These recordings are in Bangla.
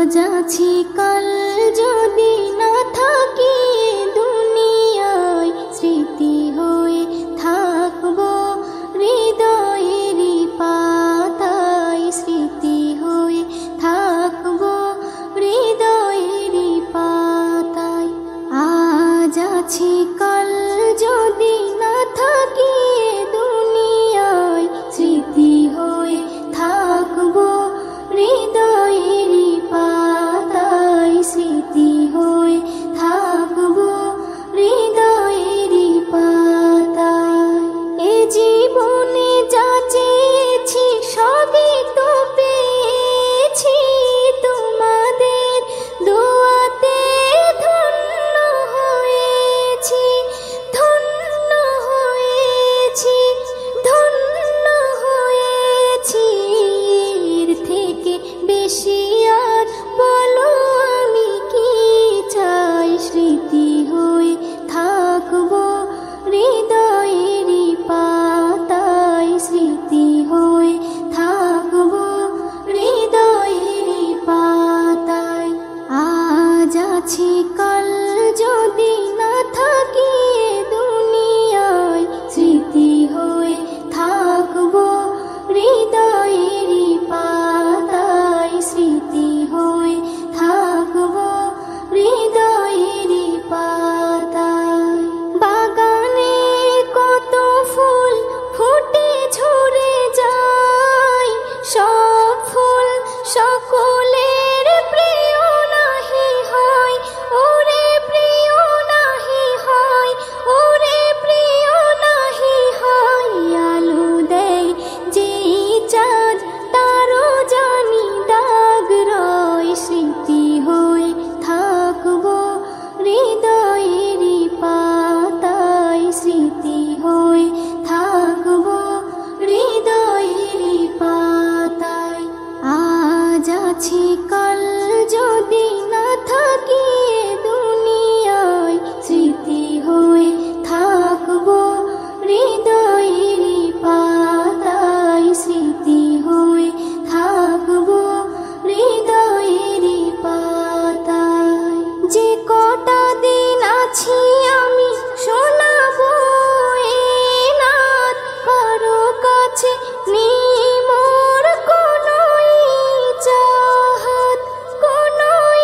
যাচ্ছি কাল যদি না থাকি দুনিয়ায় স্মৃতি হয়ে থাকবো হৃদয়েরই পাতায় স্মৃতি হয়ে থাকবো হৃদয়েরই পাতায় আজ আছি কাল যদি না থাকি দুনিয়ায় স্মৃতি হয়ে থাকবো হৃদয়েরই পাতায় স্মৃতি হয়ে থাকবো হৃদয়েরই পাতায় এ জীবনে যা চেয়েছি সবই তো পেয়েছি তোমাদের দোয়াতে ধন্য হয়েছি ধন্য হয়েছি ধন্য হয়েছি এর থেকে বেশি আর বলো আমি কি চাই স্মৃতি হয়ে থাকবো হৃদয়েরই পাতায় স্মৃতি হয়ে থাকবো হৃদয়েরই পাতায় আজ আছি কাল যদি না থাকি দুনিয়ায় স্মৃতি হয়ে থাকবো হৃদয়েরই পাতায় স্মৃতি হয়ে থাকবো হৃদয়েরই পাতায় বাগানে কত ফুল ফুটে ঝরে যায় সব ফুল সকলের প্রিয় নাহি হয় ওরে প্রিয় নাহি হয় ওরে প্রিয় নাহি হয় আলো দেয় যে চাঁদ তারও জানি দাগ রয় স্মৃতি হয়ে থাকবো হৃদয়েরই পাতায় স্মৃতি হয়ে থাকবো হৃদয়েরই পাতায় আজ আছি কাল যদি না থাকি দুনিয়ায় স্মৃতি হয়ে থাকবো হৃদয়েরই পাতায় স্মৃতি হয়ে থাকবো হৃদয়েরই পাতায় যে কটা দিন আছি আমি শোনাবো এ নাত কারো কাছে নেই মোর কোনোই চাহাত কোনোই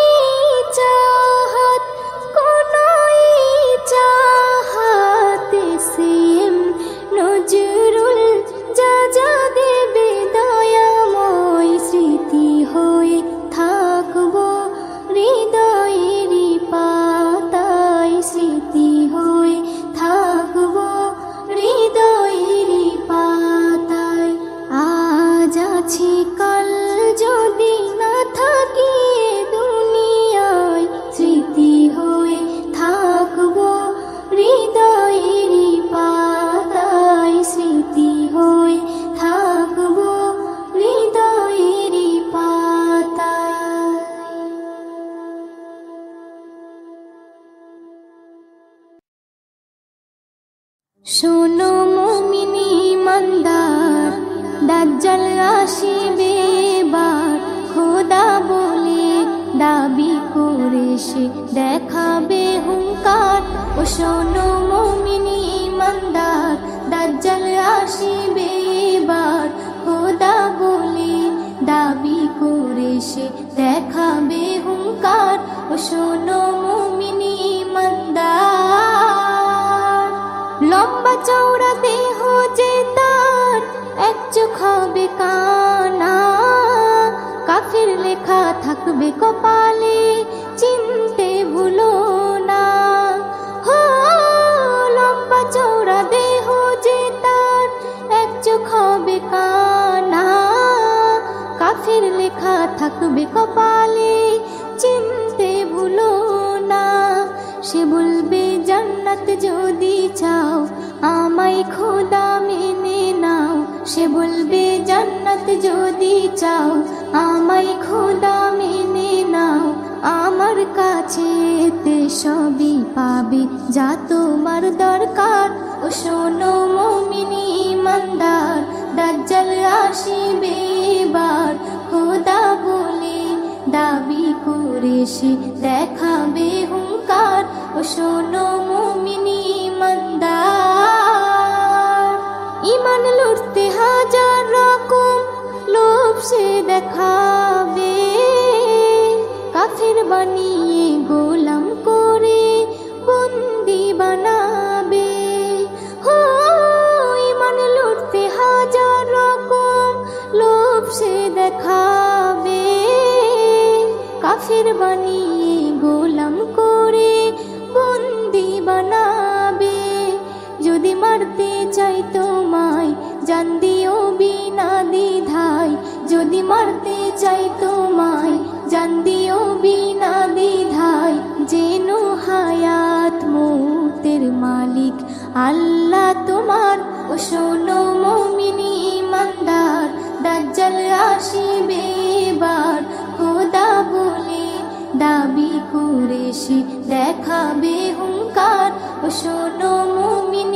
চাহাত কোনোই চাহাত সেম নজরুল যা যা দেবে দয়াময় স্মৃতি হয়ে থাকবো হৃদয়েরই পাতায় স্মৃতি হয়ে থাকবো হৃদয়েরই পাতায় আজ আছি কাল যদি না থাকি দুনিয়ায় স্মৃতি হয়ে থাকবো হৃদয়েরই পাতায় স্মৃতি হয়ে থাকবো হৃদয়েরই পাতায় শোনো মুমিনি ইমানদার দাজ্জাল আসিবে এবার খোদা বলে দাবি করে সে দেখাবে হুঙ্কার ও শোনো মুমিনি ইমানদার দাজ্জাল আসিবে এবার খোদা বলে দাবি করে সে দেখাবে হুঙ্কার ও শোনো মুমিনি ইমানদার লম্বা চওড়া দেহ যে তার এক চোখ হবে কানা কাফির লেখা থাকবে কপালে চিনতে ভুলো না হো লম্বা চওড়া দেহ যে তার এক চোখ হবে কানা কাফির লেখা থাকবে কপালে চিনতে ভুলো না সে বলবে জান্নাত যদি চাও আমায় খোদা মেনে নাও সে বলবে জান্নাত যদি চাও আমায় খোদা মেনে নাও আমার কাছে তে সবই পাবে যা তোমার দরকার ও শোনো মুমিনি ইমানদার দাজ্জাল আসিবে এবার খোদা বলে দাবি সে দেখাবে হুঙ্কার। ও শোনো মুমিন ঈমানদার, ঈমান লুটতে হাজার রকম লোভ সে দেখাবে, কাফের বানিয়ে গোলাম করে বন্দি বানাবে। হো ঈমান লুটতে হাজার রকম লোভ সে দেখাবে, কাফের বানিয়ে গোলাম করে বন্দি বানাবে। যদি মারতে চাই তোমায় জান দিও বিনা দ্বিধায়, যদি মারতে চাই তোমায় জান দিও বিনা দ্বিধায়। যেন হায়াত মৌতের মালিক আল্লাহ তোমার। ও শোনো মুমিন ঈমানদার, দাজ্জাল আসিবে এবার, খোদা বলে দাবি করে সে দেখাবে হুঙ্কার। ও শোনো মুমিন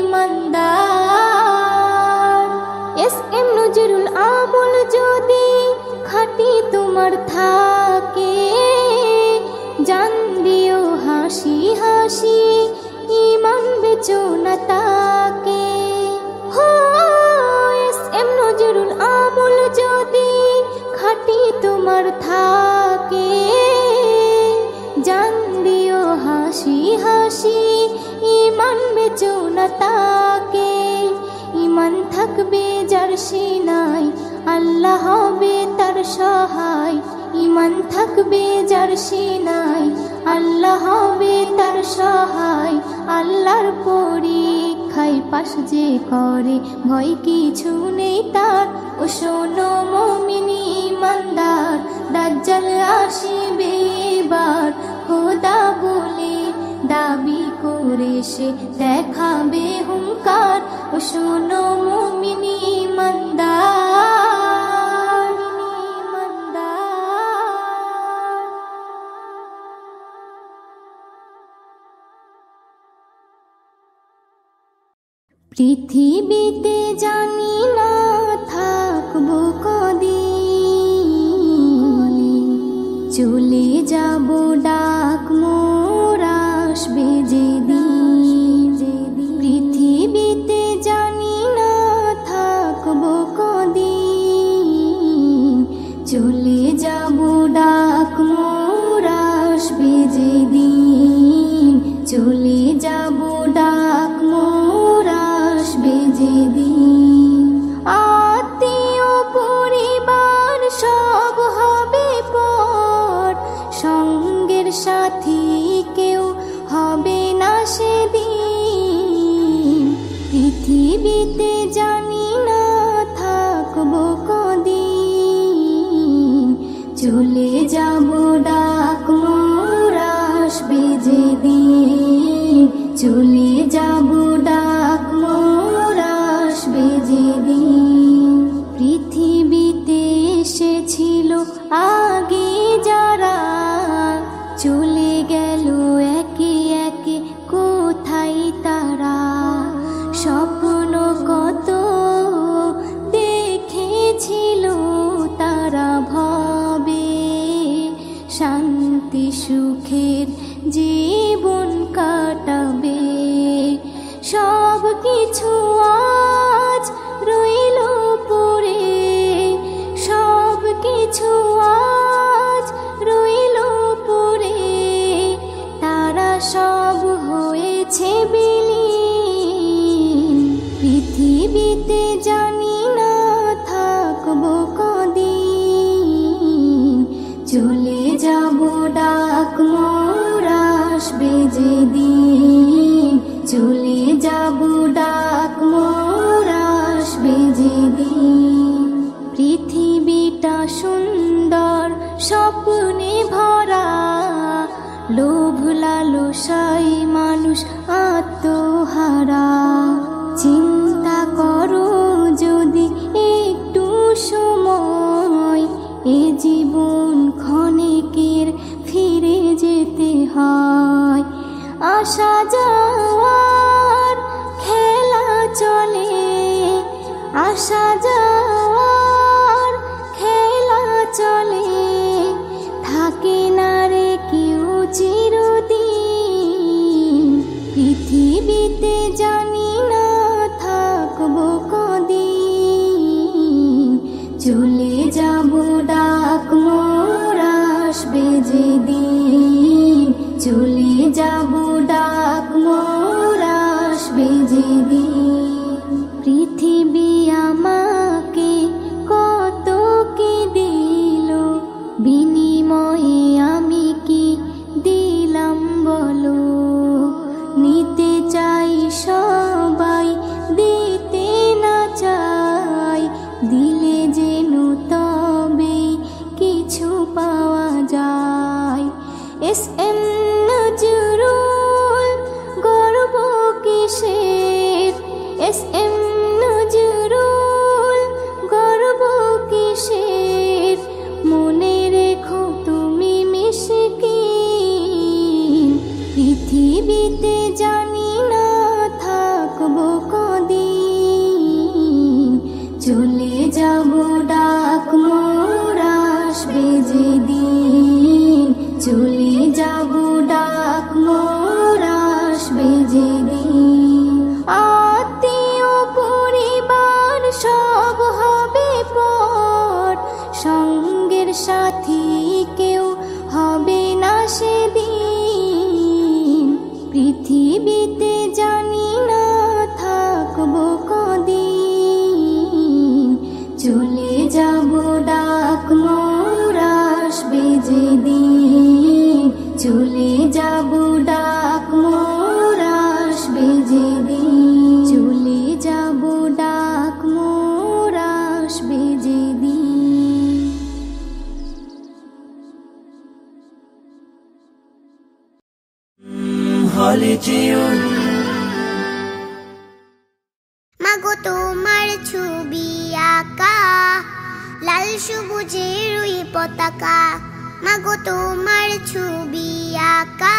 ঈমানদার, এস.এম. নজরুল আমল যদি খাঁটি তোমার থাকে, জান দিও হাসি হাসি ঈমান বেচো না তাকে। হো এস.এম. নজরুল আমল যদি খাঁটি তোমার থাকে, জান দিও হাসি হাসি ঈমান বেচো না তাকে। ঈমান থাকবে যার সিনায় আল্লাহ হবে তার সহায়, ঈমান থাকবে যার সিনায় আল্লাহ হবে তার সহায়। আল্লাহর পরীক্ষায় পাশ যে করে ভয় কিছু নেই তার। ও শোনো মুমিন ঈমানদার, দাজ্জাল আসিবে এবার, খোদা বলে দাবি করে সে দেখাবে হুঙ্কার। ও শোনো মুমিন ঈমানদার, পৃথিবীতে জানি না থাকবো কদিন, চলে যাব ডাক মোর আসবে যেদিন। পৃথিবীতে জানি না থাকবো কদিন, চলে যাব ডাক মোর আসবে যেদিন, চলে যাব ডাক মোর আসবে যেদিন। আত্মীয় পরিবার সব হবে পর, সঙ্গের সাথী কেউ হবে না সেদিন। পৃথিবীতে জানি না থাকবো কদিন, চলে যাব ডাক মোর আসবে যেদিন, চলে যাব ডাক মোর আসবে যেদিন। পৃথিবীতে এসেছিল আগে যারা, চলে গেল একে একে কোথায় তারা। স্বপ্ন কত দেখেছিল তারা ভবে, শান্তি সুখের জীবন কাটাবে। সব কিছু আজ রইল পড়ে, সব কিছু আজ রইল পড়ে, তারা সব হয়েছে বিলীন। পৃথিবীতে জানি না থাকবো কদিন, চলে যাব ডাক মোর আসবে যেদিন, চলে যাব ডাক মোর আসবে যেদিন। পৃথিবীটা সুন্দর স্বপ্নে ভরা, লোভ লালসায় মানুষ আত্মহারা। চিন্তা করো যদি একটু সময়, এ জীবন ক্ষণিকের ফিরে যেতে হয়। আসা যাওয়ার খেলা চলে, আসা যাওয়ার খেলা চলে, থাকে না রে চলে যাব ডাক মোর আসবে যেদিন, চলে যাব ডাক মোর আসবে যেদিন। পৃথিবী আমাকে কত কি দিল, বিনিময়ে আমি কি দিলাম বলো। নিতে চাই সবাই, দিতে না চাই, দিলে যেন তবে কিছু পাওয়া যায়। এস এম নজরুল গর্ব কিসের, এস এম নজরুল গর্ব কিসের, মনে রেখো তুমি মিশকিন। পৃথিবীতে জানি না থাকবো কদিন, চলে যাব ডাক মোর আসবে যেদিন, চলে যাব ডাক মোর আসবে যেদিন। আত্মীয় পরিবার সব হবে পর, সঙ্গের সাথী কেউ হবে না সেদিন। পৃথিবীতে জানি না থাকবো কদিন, চলে যাব ডাক মোর আসবে যেদিন, চলে যাব ডাক মোর আসবে যেদিন, চলে যাব ডাক মোর আসবে যেদিন। হলে যেও মাগো তোমার ছবি আঁকা, লাল সবুজের রুই পতাকা। মাগো তোমার ছবি আঁকা,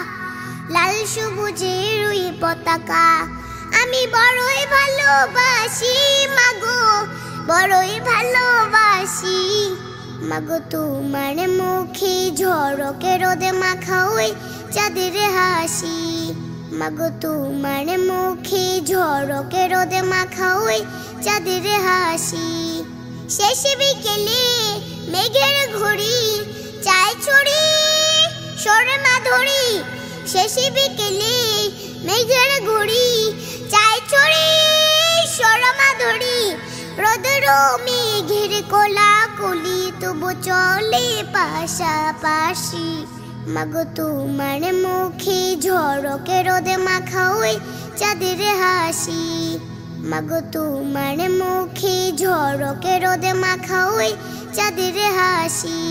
লাল সবুজের রুই পতাকা। আমি বড়ই ভালোবাসি মাগো, বড়ই ভালোবাসি। মাগো তোমার মুখে ঝড়কে রোদে মাখা ওই চাঁদের হাসি। মাগো তোমার মুখে ঝড়কে রোদে মাখা ওই চাঁদের হাসি। শেষ বিকেলে মেঘের ঘুড়ি চায় ছুড়ি সরে মাধুরী। শেষ বিকেলে মেঘের ঘুড়ি চায় ছুড়ি সরে মাধুরী। রোদের মেঘের কোলাকুলি তবু চলে পাশাপাশি। মাগো তোমার মুখে ঝড়কে রোদে মাখা ওই চাঁদের হাসি। মাগো তোমার মুখে ঝড়কে রোদে মাখা ওই চাঁদের হাসি।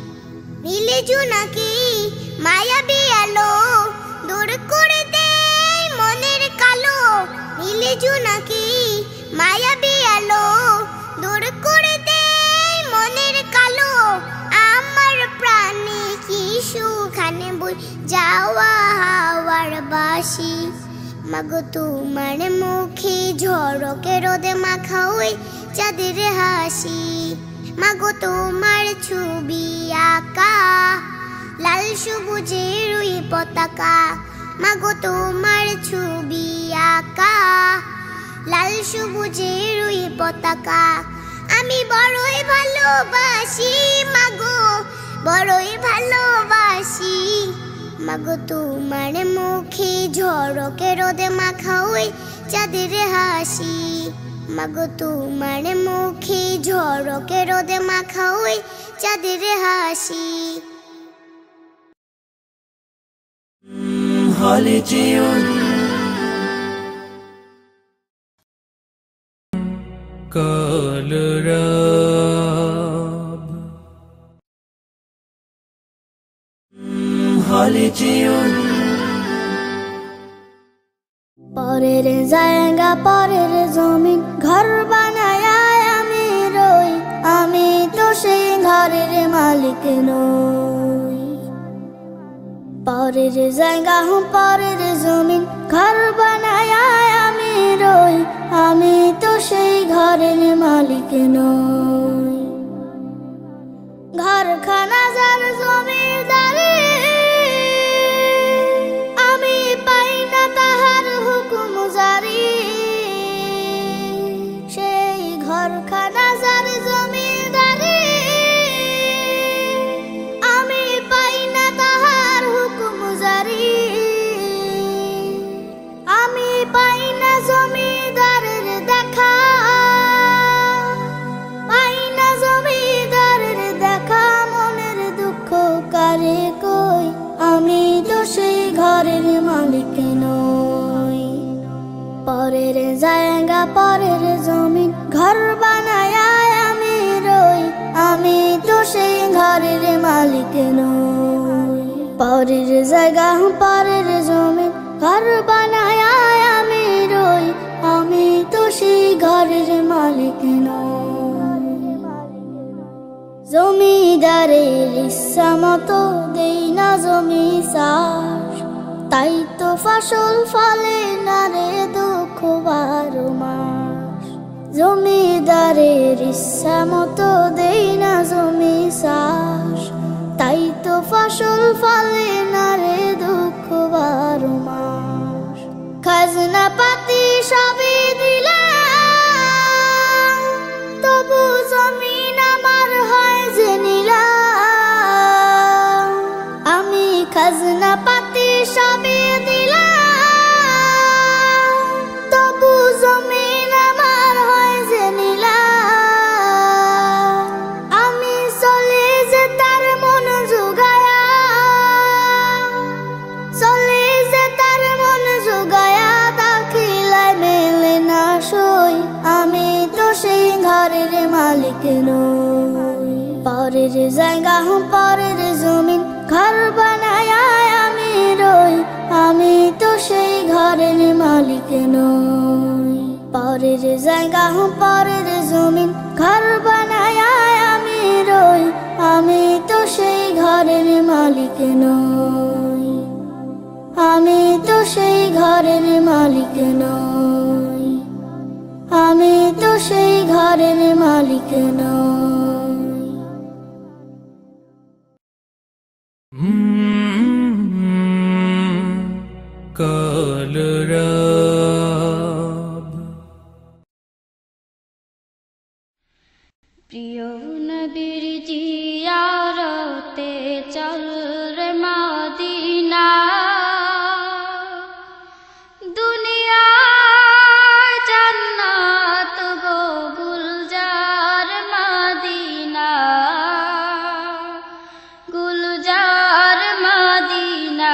নীলে জোনাকি মায়াবী আলো দূর করে দেয় মনের কালো। নীলে জোনাকি মায়াবী আলো দূর করে দেয় মনের কালো। আমার প্রাণে কি সুখানে বই যাওয়া হাওয়ার বাসি। মাগো তোমার মুখে ঝড়কে রোদে মাখা ওই চাঁদের হাসি। মাগো তোমার ছবি আঁকা, লাল সবুজের রুই পতাকা। মাগো তোমার ছবি আঁকা, লাল সবুজের রুই পতাকা। আমি বড়ই ভালোবাসি মাগো, বড়ই ভালোবাসি। মাগো তোমার মুখে ঝড়কে রোদে মাখা ওই চাঁদের হাসি। মাগো তোমার মুখে ঝড়কে রোদে মাখা ওই চাঁদের হাসি। হলে যেও কলরব, হলে যেও পরের জায়গা পরের জমিন ঘর বানায় আমি রই, আমি তো সেই ঘরের মালিক নই। পরের জায়গা পরের জমিন ঘর বানায় আমি রই, আমি তো সেই ঘরের মালিক নই। ঘরখানা যার জমিদারি আমি পাই না তাহার হুকুম জারি। সেই ঘরখানা যার জমি আরে কই আমি তো সেই ঘরের মালিক নই। পরের জায়গা পরের জমিন ঘর বানায় আমি রই, আমি তো সেই ঘরের মালিক নই। পরের জায়গা পরের জমিন ঘর বানায় আমি রই, আমি তো সেই ঘরের মালিক নই। জমিদারের ইচ্ছা মতো দেই না জমি চাষ, তাই তো ফসল ফলে না রে দুঃখ 12 মাস। জমিদারের ইচ্ছা মতো দেই না জমি চাষ, তাই তো ফসল ফলে না রে দুঃখ 12 মাস। খাজনা পাতি সবই দিলাম, তবু জমিন আমার হয় যে নিলাম। আমি খাজনা পাতি সবই দিলাম, তবু জমিন আমার হয় যে নিলাম। আমি চলে যে তার মন জোগায়া, চলে যে তার মন জোগায়া, দাখিলায় মেলে না সই, আমি তো সেই ঘরের মালিক নই। পরের জায়গা পরের জমিন ঘর বানায় আমি রই, আমি তো সেই ঘরের মালিক নই। পরের জায়গা পরের জমিন ঘর বানায় আমি রই, আমি তো সেই ঘরের মালিক নই। আমি তো সেই ঘরের মালিক নই, আমি তো সেই ঘরের মালিক নই। কলরব প্রিয় নবীর জিয়ারতে চল রে মদিনা, দুনিয়া জান্নাত গো গুলজার মদিনা, গুলজার মদিনা।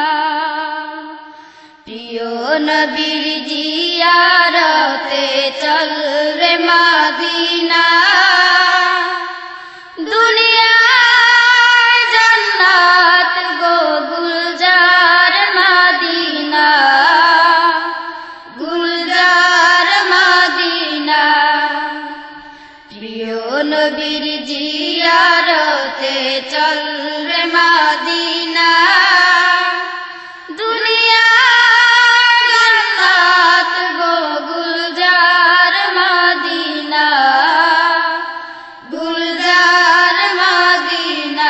প্রিয় নবীর জিয়ারতে চল রে মদিনা, দুনিয়া জান্নাত গো গুলজার মদিনা, গুলজার মদিনা। প্রিয় নবীর জিয়ারতে চল রে মদিনা, দুনিয়া জান্নাত গো গুলজার মদিনা, গুলজার মদিনা।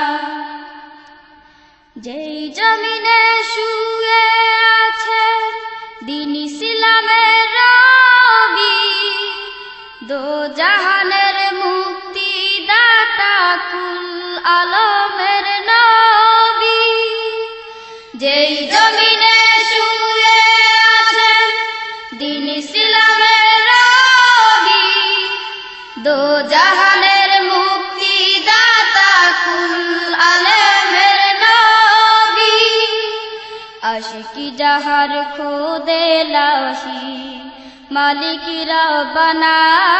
যেই জমিনে শুয়ে আছে দ্বীন ইসলামের রবি, দো জাহানের মুক্তি দাতা কুল আলমের নবী। যেই জমিনে শুয়ে আছে দ্বীন ইসলামের রবি, দো জাহানের মুক্তি দাতা কুল আলমের নবী। আশিকি যাহার খোদে লাহি মালিক রব্বানা,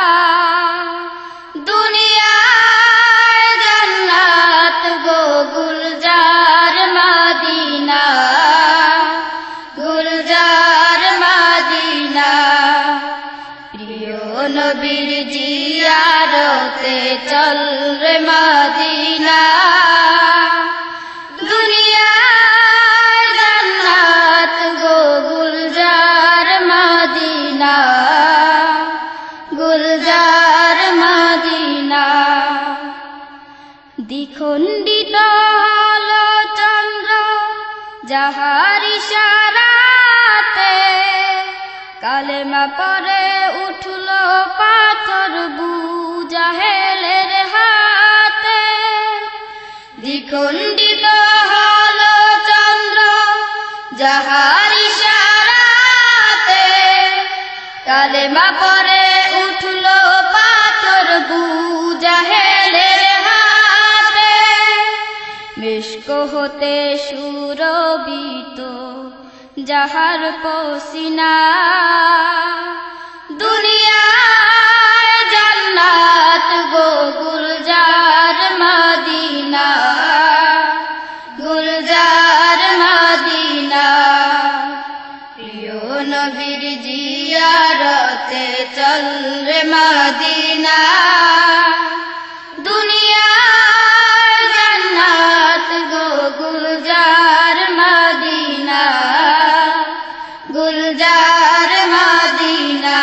দুনিয়া জান্নাত গো গুলজার মদিনা, গুলজার মদিনা। প্রিয় নবীর জিয়ারতে চল রে মদিনা, দুনিয়া জান্নাত গো গুলজার মদিনা, গুলজার মদিনা। দ্বিখণ্ডিত হলো চন্দ্র যাহার ইশারাতে, কালেমা পরে উঠল পাথর বুজাহেলের হাতে। দ্বিখণ্ডিত হলো চন্দ্র যাহার ইশারাতে, কালেমা পরে উঠল পাথর বুজাহেলের হাতে। মস্তিষ্ক হতে সুরবিত যাহার পসিনা দুনিয়ায় জান্নাত গো গুলজার মদিনা গুলজার মদিনা প্রিয় নবীর জিয়ারতে চল রে মদিনা দুনিয়ায় জান্নাত গো গুলজার মদিনা গুলজার মদিনা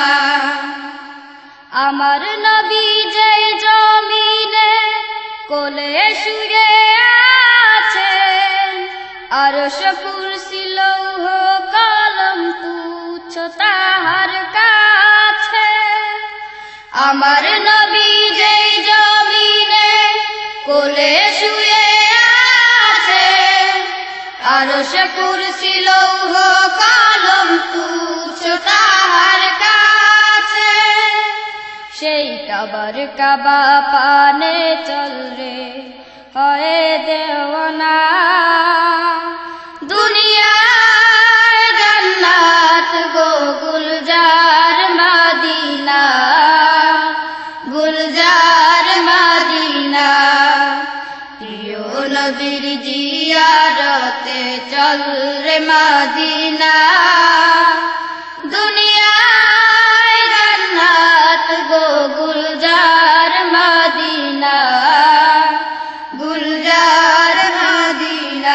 আমার নবী যে জমিনে কোলে শুয়ে আছেন আরশ কুরসি লৌহ কলম তুচ্ছ তাহার কাছে আমার নবী যে জমিনে কোলে শুয়ে আছেন আরশ কুরসি লৌহ কলম তুচ্ছ তাহার কাছে সেই কাবার কাবা পানে চল রে হয়ে দেওয়ানা দুনিয়ায় জান্নাত গো গুলজার মদিনা গুলজার মদিনা প্রিয় নবীর জিয়ারতে চল রে মদিনা দুনিয়ায় জান্নাত গো গুলজার মদিনা গুলজার মদিনা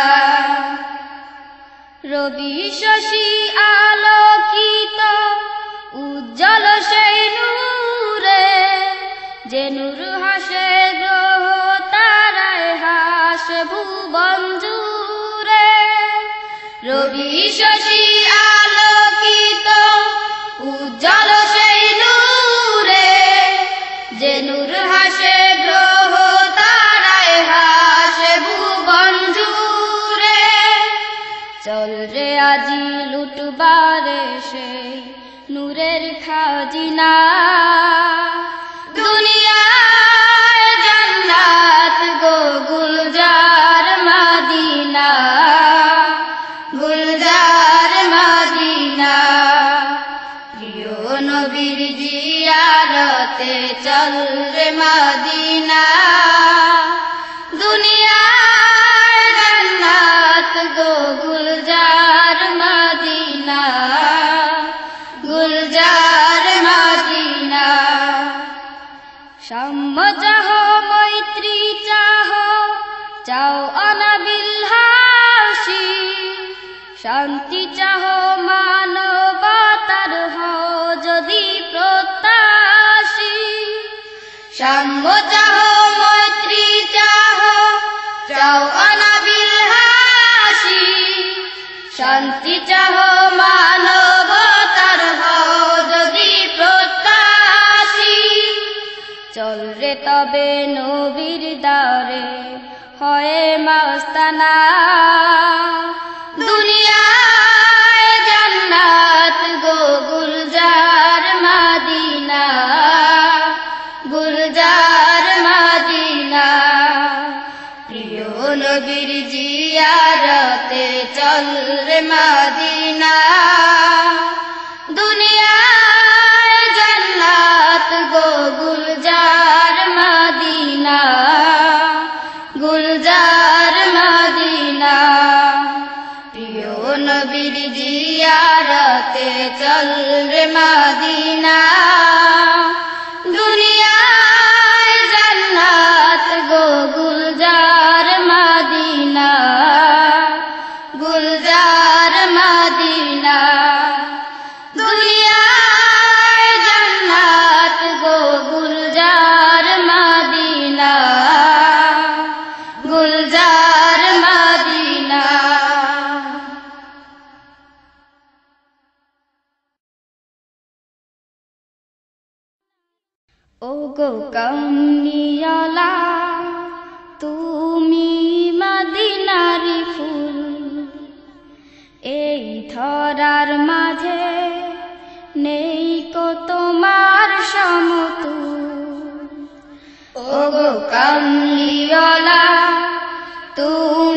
রবি শশী আলোকিত উজ্জ্বল সেই নূরে যে নূর হাসে গ্রহ তারায় হাসে ভুবন জুড়ে রবি শশী আলোকিত উজ্জ্বল সেই নূরে যে নূর হাসে গ্রহ তারায় হাসে ভুবন জুড়ে চল রে আজি লুটবারে সেই নূরের খাজিনা দুনিয়ায় জান্নাত গো গুলজার মদিনা গুলজার মদিনা প্রিয় নবীর জিয়ারতে চল রে মদিনা দুনিয়ায় জান্নাত গো গুলজার মদিনা গুলজার মদিনা সাম্য চাহ মৈত্রী চাহ চাও অনাবিল হাসি শান্তি চাহ মানবতার হও যদি প্রত্যাশী সাম্য চাহ মৈত্রী চাহ চাও অনাবিল হাসি শান্তি চাহ মানবতার হও যদি প্রত্যাশী চল রে তবে নবীর দ্বারে হয়ে মাস্তানা দুনিয়ায় জান্নাত গো গুলজার মদিনা গুলজার মদিনা প্রিয় নবীর জিয়ারতে চল রে মদিনা দুনিয়ায় জান্নাত গো গুলজার মদিনা গুলজার মদিনা প্রিয় নবীর জিয়ারতে চল রে মদিনা দুনিয়ায় জান্নাত গো গুলজার মদিনা গুলজার মদিনা দুনিয়ায় জান্নাত গো গুলজার মদিনা গুলজার মদিনা ও গো কামনিয়ালা তুমি মদিনারি ফুল এই ধরার মাঝে নেই কো তোমার সমতুল ও গো কামলিওয়ালা তুমি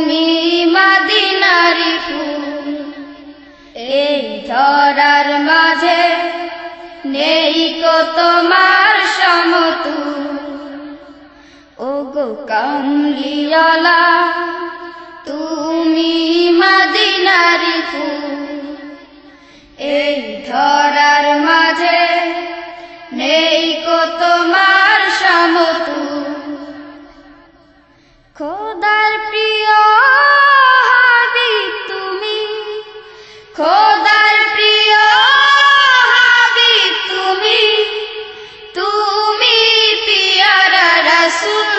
তোমার সমতুল ওগো কামলিওয়ালা তুমি মদিনারি ফুল এই ধরার মাঝে নেই কো তোমার সমতুল খোদার প্রিয় হাবিব তুমি খোদার প্রিয় হাবিব তুমি তুমি পিয়ারা রাসূল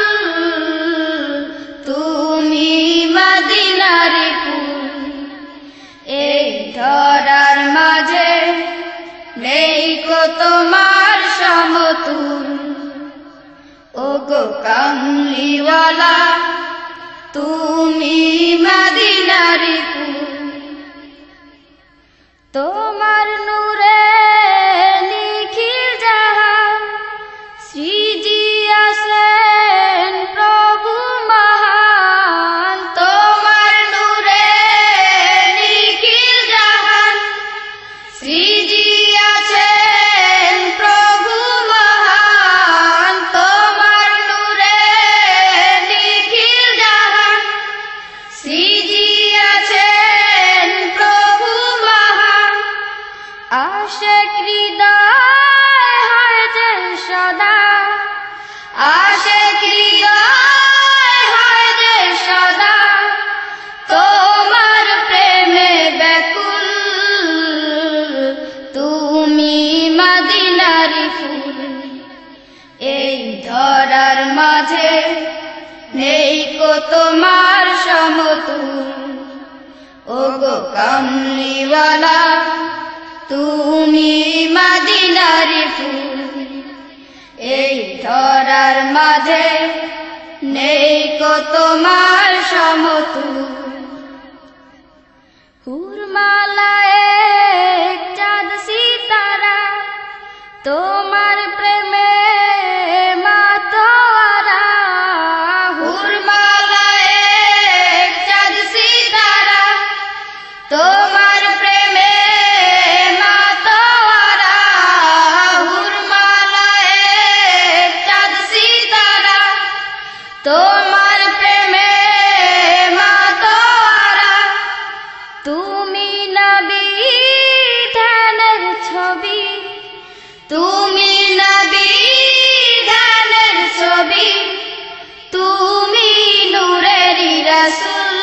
তুমি মদিনারি ফুল এই ধরার মাঝে নেই কো তোমার সমতুল ওগো কামলিওয়ালা তুমি মদিনারি ফুল তোমার নূরে নিখিল জাহান সৃজিয়াছেন প্রভু মহান তোমার নূরে নিখিল জাহান সৃজিয়াছেন প্রভু মহান তোমার নূরে নিখিল জাহান সৃজিয়াছেন প্রভু মহান আশিক হৃদয় হয় যে সদা আশিক হৃদয় হয় যে সদা তোমার প্রেমে ব্যাকুল তুমি মদিনারি ফুল এই ধরার মাঝে নেই কো তোমার সমতুল ওগো কামলিওয়ালা তুমি মদিনারি ফুল এই ধরার মাঝে নেই কো তোমার সমতুল হুরমালায় চাঁদ সিতারা তোমার প্রেমে মাতোয়ারা হুরমালায় চাঁদ সিতারা তোমার প্রেমে মাতোয়ারা হুরমালায় চাঁদ সিতারা তোমার প্রেমে মাতোয়ারা তুমি নবী ধ্যানের ছবি তুমি নবী ধ্যানের ছবি তুমি নূরেরি রাসূল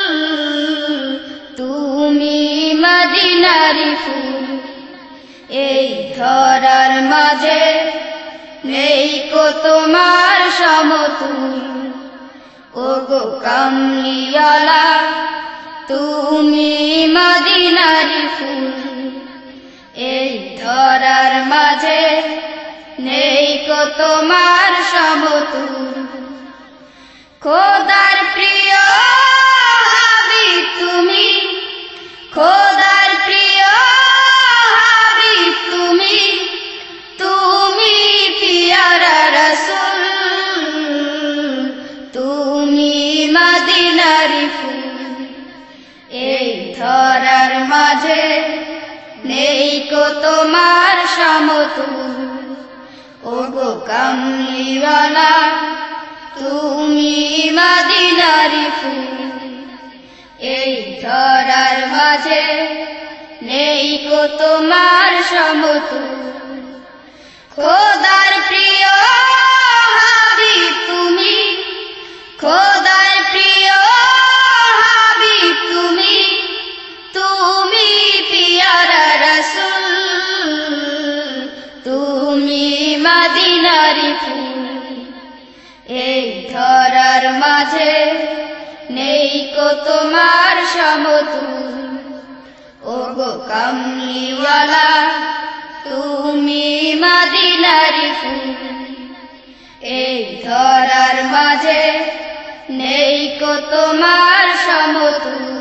তুমি মদিনারি ফুল এই ধরার মাঝে নেই কো তোমার সমতুল ওগো কামলিওয়ালা তুমি মদিনারি ফুল এই ধরার মাঝে নেই কো তোমার সমতুল খোদার প্রিয় হাবিব তুমি খোদার প্রিয় হাবিব তুমি তুমি পিয়ারা রাসূল তুমি মদিনারি ফুল এই ধরার মাঝে নেই কো তোমার সমতুল ওগো কামলিওয়ালা তুমি মদিনারি ফুল এই ধরার মাঝে নেই কো তোমার সমতুল খোদার প্রিয় হাবিব তুমি খোদার প্রিয় হাবিব তুমি তুমি পিয়ারা রাসূল তুমি মদিনারি ফুল এই ধরার মাঝে নেই কো তোমার সমতুল ওগো কামলিওয়ালা তুমি মদিনারি ফুল এই ধরার মাঝে নেই কো তোমার সমতুল